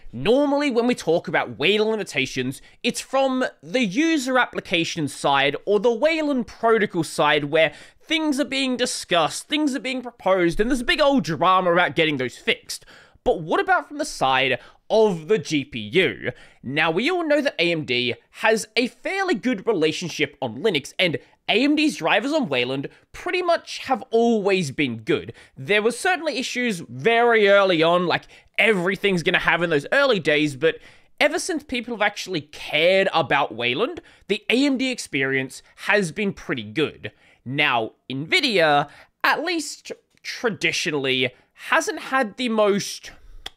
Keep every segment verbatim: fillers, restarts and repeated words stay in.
Normally, when we talk about Wayland limitations, it's from the user application side or the Wayland protocol side where things are being discussed, things are being proposed, and there's a big old drama about getting those fixed. But what about from the side of the G P U? Now, we all know that A M D has a fairly good relationship on Linux, and A M D's drivers on Wayland pretty much have always been good. There were certainly issues very early on, like everything's gonna have in those early days, but ever since people have actually cared about Wayland, the A M D experience has been pretty good. Now, NVIDIA, at least traditionally, hasn't had the most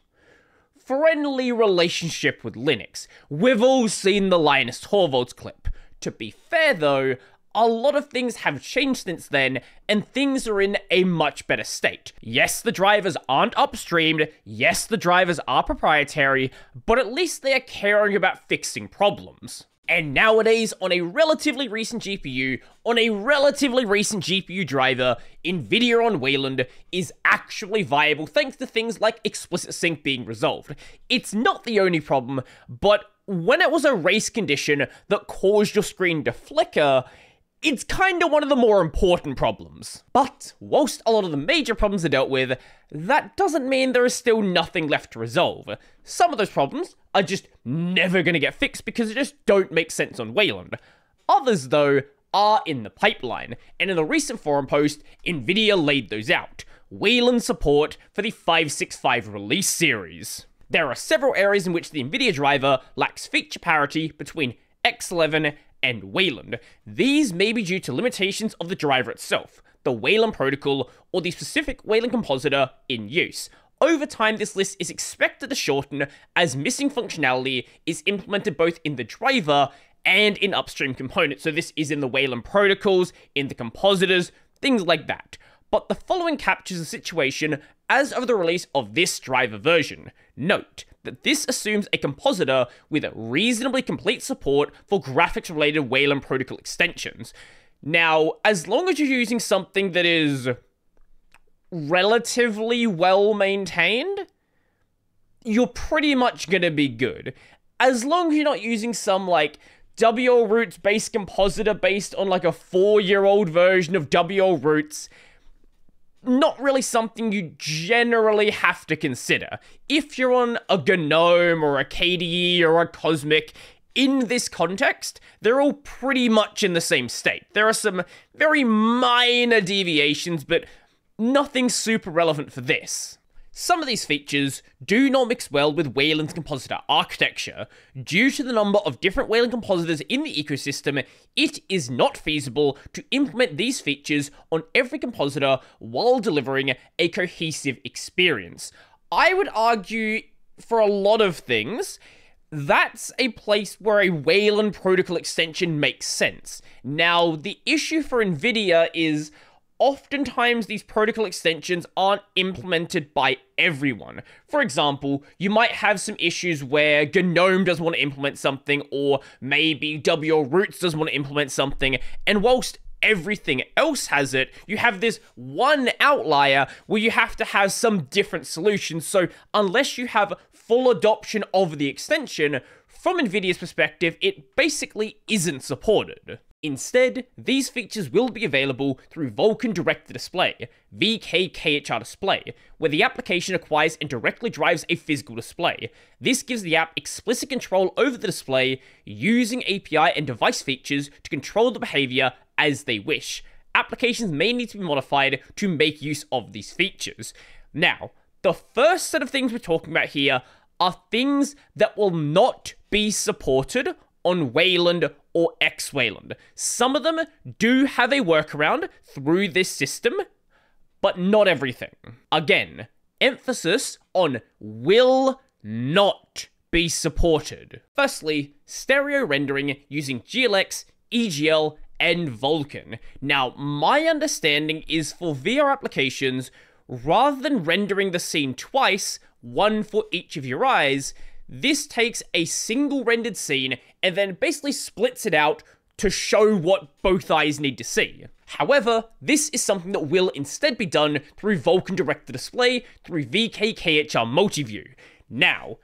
friendly relationship with Linux. We've all seen the Linus Torvalds clip. To be fair though, a lot of things have changed since then, and things are in a much better state. Yes, the drivers aren't upstreamed, yes, the drivers are proprietary, but at least they are caring about fixing problems. And nowadays, on a relatively recent G P U, on a relatively recent G P U driver, NVIDIA on Wayland is actually viable thanks to things like explicit sync being resolved. It's not the only problem, but when it was a race condition that caused your screen to flicker, it's kinda one of the more important problems. But whilst a lot of the major problems are dealt with, that doesn't mean there is still nothing left to resolve. Some of those problems are just never gonna get fixed because they just don't make sense on Wayland. Others, though, are in the pipeline, and in a recent forum post, NVIDIA laid those out. Wayland support for the five sixty-five release series. There are several areas in which the NVIDIA driver lacks feature parity between X eleven and Wayland. These may be due to limitations of the driver itself, the Wayland protocol, or the specific Wayland compositor in use. Over time, this list is expected to shorten as missing functionality is implemented both in the driver and in upstream components. So this is in the Wayland protocols, in the compositors, things like that. But the following captures the situation as of the release of this driver version. Note that this assumes a compositor with reasonably complete support for graphics-related Wayland protocol extensions. Now, as long as you're using something that is relatively well-maintained, you're pretty much gonna be good. As long as you're not using some, like, W L Roots-based compositor based on, like, a four-year-old version of W L Roots, not really something you generally have to consider. If you're on a GNOME or a K D E or a Cosmic, in this context, they're all pretty much in the same state. There are some very minor deviations, but nothing super relevant for this. Some of these features do not mix well with Wayland's compositor architecture. Due to the number of different Wayland compositors in the ecosystem, it is not feasible to implement these features on every compositor while delivering a cohesive experience. I would argue, for a lot of things, that's a place where a Wayland protocol extension makes sense. Now, the issue for NVIDIA is oftentimes these protocol extensions aren't implemented by everyone. For example, you might have some issues where GNOME doesn't want to implement something, or maybe W L Roots doesn't want to implement something, and whilst everything else has it, you have this one outlier where you have to have some different solutions. So unless you have full adoption of the extension, from NVIDIA's perspective, it basically isn't supported. Instead, these features will be available through Vulkan Direct-to-Display, V K K H R Display, where the application acquires and directly drives a physical display. This gives the app explicit control over the display, using A P I and device features to control the behavior as they wish. Applications may need to be modified to make use of these features. Now, the first set of things we're talking about here are things that will not be supported on Wayland or X Wayland. Some of them do have a workaround through this system, but not everything. Again, emphasis on will not be supported. Firstly, stereo rendering using G L X, E G L, and Vulkan. Now, my understanding is for V R applications, rather than rendering the scene twice, one for each of your eyes, this takes a single rendered scene and then basically splits it out to show what both eyes need to see. However, this is something that will instead be done through Vulkan Direct-to-Display through V K K H R Multiview. Now,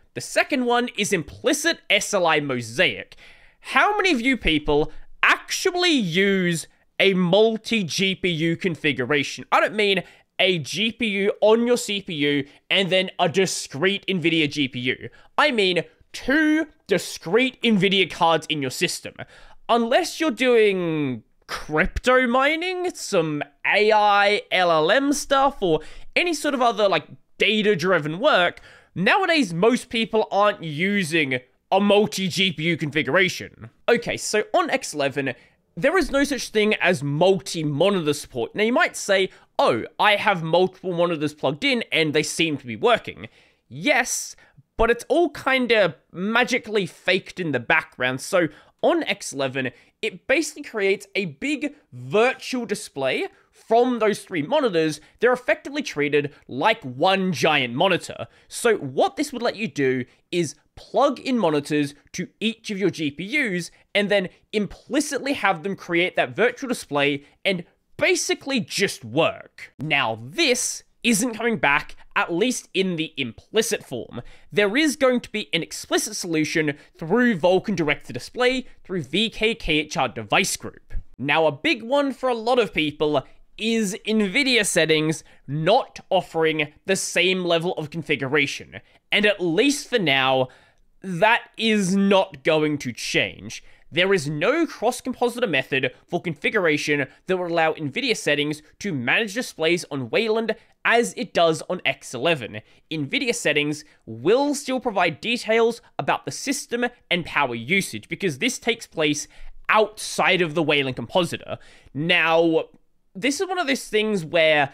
The second one is implicit S L I mosaic. How many of you people actually use a multi-G P U configuration? I don't mean a G P U on your C P U and then a discrete NVIDIA G P U. I mean two discrete NVIDIA cards in your system. Unless you're doing crypto mining, some A I, L L M stuff, or any sort of other like data-driven work, nowadays most people aren't using a multi-G P U configuration. Okay, so on X eleven, there is no such thing as multi-monitor support. Now you might say, oh, I have multiple monitors plugged in and they seem to be working. Yes, but it's all kind of magically faked in the background. So on X eleven, it basically creates a big virtual display from those three monitors. They're effectively treated like one giant monitor. So what this would let you do is plug in monitors to each of your G P Us and then implicitly have them create that virtual display and basically just work. Now this isn't coming back, at least in the implicit form. There is going to be an explicit solution through Vulkan Direct-to-Display through V K K H R Device Group. Now a big one for a lot of people is NVIDIA settings not offering the same level of configuration. And at least for now, that is not going to change. There is no cross-compositor method for configuration that will allow NVIDIA settings to manage displays on Wayland as it does on X eleven. NVIDIA settings will still provide details about the system and power usage, because this takes place outside of the Wayland compositor. Now, this is one of those things where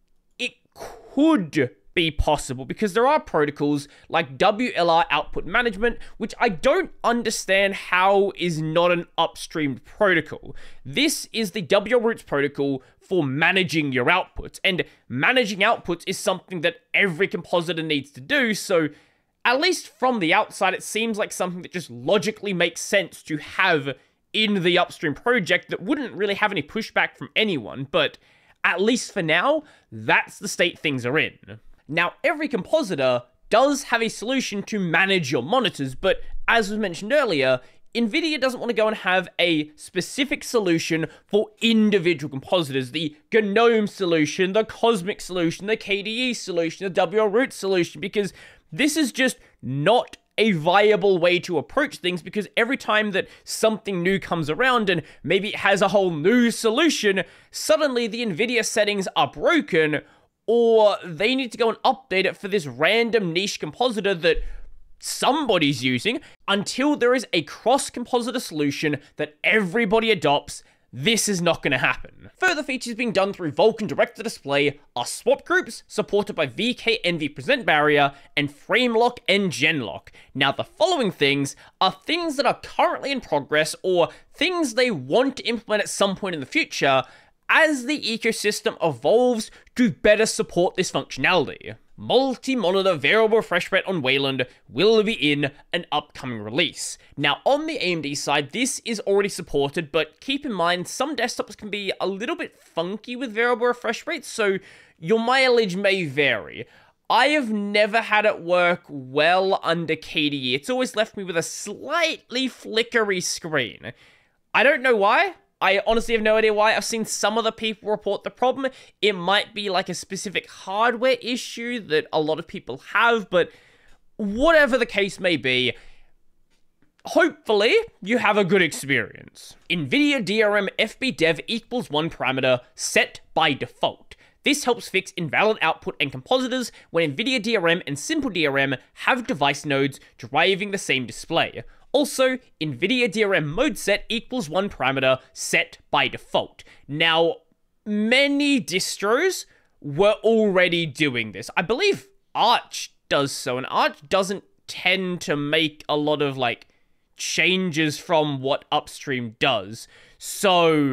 it could be possible, because there are protocols like W L R output management, which I don't understand how is not an upstream protocol. This is the W L Roots protocol for managing your outputs, and managing outputs is something that every compositor needs to do, so at least from the outside, it seems like something that just logically makes sense to have in the upstream project that wouldn't really have any pushback from anyone, but at least for now, that's the state things are in. Now, every compositor does have a solution to manage your monitors, but as was mentioned earlier, NVIDIA doesn't want to go and have a specific solution for individual compositors. The GNOME solution, the Cosmic solution, the K D E solution, the W L Roots solution, because this is just not a viable way to approach things, because every time that something new comes around and maybe it has a whole new solution, suddenly the NVIDIA settings are broken, or they need to go and update it for this random niche compositor that somebody's using. Until there is a cross-compositor solution that everybody adopts, this is not going to happen. Further features being done through Vulkan Direct-to-Display are swap groups, supported by V K N V Present Barrier, and FrameLock and GenLock. Now, the following things are things that are currently in progress, or things they want to implement at some point in the future, as the ecosystem evolves to better support this functionality. Multi-monitor variable refresh rate on Wayland will be in an upcoming release. Now, on the A M D side, this is already supported, but keep in mind, some desktops can be a little bit funky with variable refresh rates, so your mileage may vary. I have never had it work well under K D E. It's always left me with a slightly flickery screen. I don't know why. I honestly have no idea why. I've seen some other people report the problem. It might be like a specific hardware issue that a lot of people have, but whatever the case may be, hopefully you have a good experience. NVIDIA D R M F B dev equals one parameter set by default. This helps fix invalid output and compositors when NVIDIA D R M and Simple D R M have device nodes driving the same display. Also, NVIDIA D R M mode set equals one parameter set by default. Now, many distros were already doing this. I believe Arch does so, and Arch doesn't tend to make a lot of, like, changes from what Upstream does. So,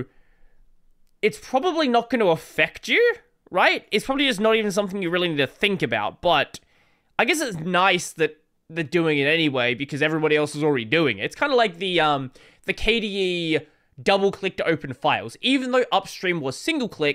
it's probably not going to affect you, right? It's probably just not even something you really need to think about, but I guess it's nice that they're doing it anyway, because everybody else is already doing it. It's kind of like the um the K D E double click to open files. Even though Upstream was single click,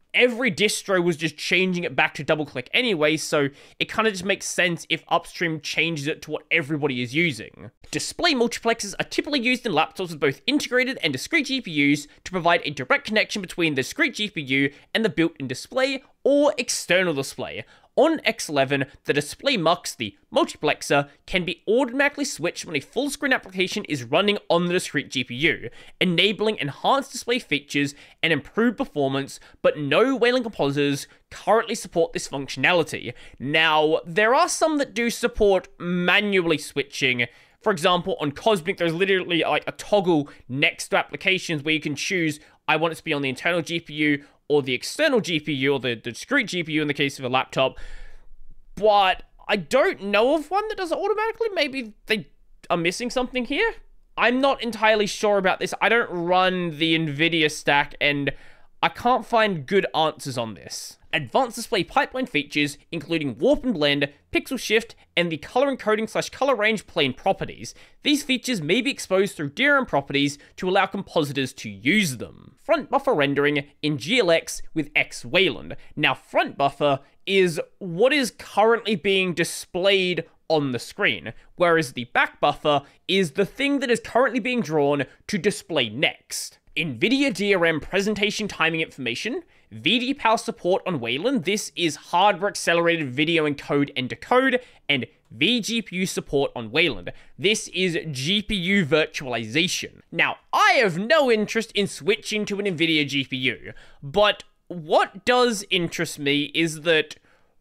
every distro was just changing it back to double click anyway, so it kind of just makes sense if Upstream changes it to what everybody is using. Display multiplexers are typically used in laptops with both integrated and discrete G P Us to provide a direct connection between the discrete G P U and the built-in display or external display. On X eleven, the display mux, the multiplexer, can be automatically switched when a full-screen application is running on the discrete G P U, enabling enhanced display features and improved performance, but no Wayland compositors currently support this functionality. Now, there are some that do support manually switching. For example, on Cosmic, there's literally like a toggle next to applications where you can choose, I want it to be on the internal G P U or the external G P U, or the, the discrete G P U in the case of a laptop. But I don't know of one that does it automatically. Maybe they are missing something here. I'm not entirely sure about this. I don't run the NVIDIA stack, and I can't find good answers on this. Advanced display pipeline features, including warp and blend, pixel shift, and the color encoding slash color range plane properties. These features may be exposed through D R M properties to allow compositors to use them. Front buffer rendering in G L X with X Wayland. Now, front buffer is what is currently being displayed on the screen, whereas the back buffer is the thing that is currently being drawn to display next. NVIDIA D R M presentation timing information, V D Power support on Wayland, this is hardware accelerated video encode and decode, and vGPU support on Wayland. This is G P U virtualization. Now, I have no interest in switching to an NVIDIA G P U, but what does interest me is that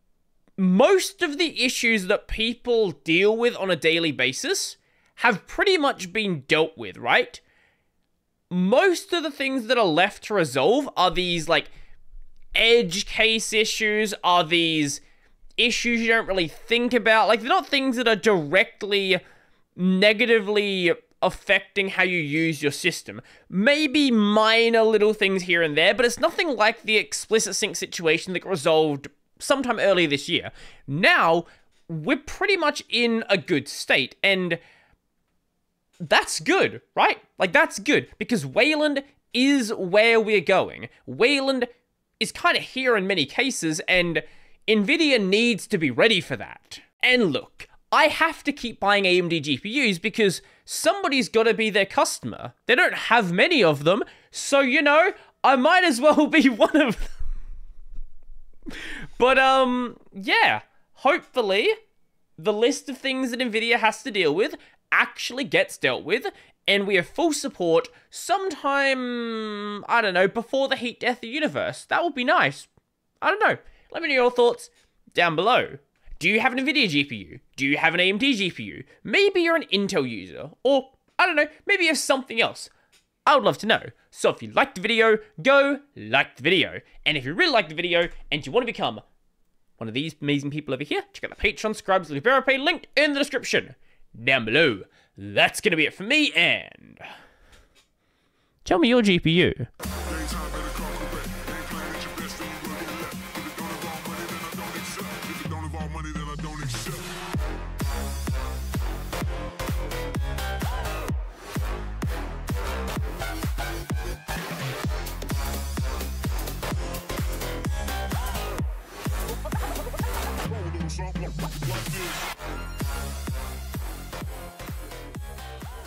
most of the issues that people deal with on a daily basis have pretty much been dealt with, right? Most of the things that are left to resolve are these, like, edge case issues, are these issues you don't really think about. Like, they're not things that are directly negatively affecting how you use your system. Maybe minor little things here and there, but it's nothing like the explicit sync situation that got resolved sometime earlier this year. Now, we're pretty much in a good state, and that's good, right? Like, that's good, because Wayland is where we're going. Wayland is kind of here in many cases, and NVIDIA needs to be ready for that. And look, I have to keep buying A M D G P Us because somebody's got to be their customer. They don't have many of them, so, you know, I might as well be one of them. But, um, yeah, hopefully the list of things that NVIDIA has to deal with actually gets dealt with, and we have full support sometime, I don't know, before the heat death of the universe. That would be nice. I don't know. Let me know your thoughts down below. Do you have an NVIDIA G P U? Do you have an A M D G P U? Maybe you're an Intel user, or, I don't know, maybe you have something else. I would love to know. So if you liked the video, go like the video. And if you really like the video, and you want to become one of these amazing people over here, check out the Patreon, subscribe, Libera Pay, linked in the description down below. That's going to be it for me, and tell me your G P U.